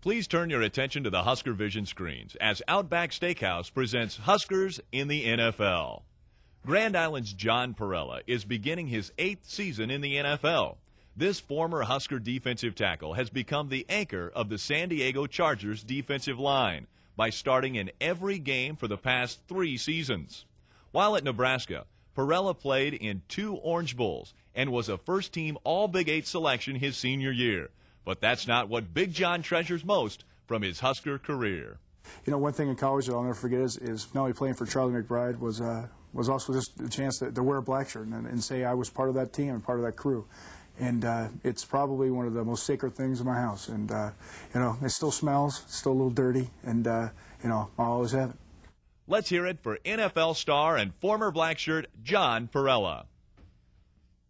Please turn your attention to the Husker Vision screens as Outback Steakhouse presents Huskers in the NFL. Grand Island's John Parrella is beginning his 8th season in the NFL. This former Husker defensive tackle has become the anchor of the San Diego Chargers defensive line by starting in every game for the past 3 seasons. While at Nebraska, Parrella played in 2 Orange Bowls and was a first-team All-Big 8 selection his senior year. But that's not what Big John treasures most from his Husker career. You know, one thing in college that I'll never forget is not only playing for Charlie McBride was also just a chance to wear a black shirt and say I was part of that team and part of that crew. And it's probably one of the most sacred things in my house. And, you know, it still smells, it's still a little dirty, and, you know, I'll always have it. Let's hear it for NFL star and former black shirt John Parrella.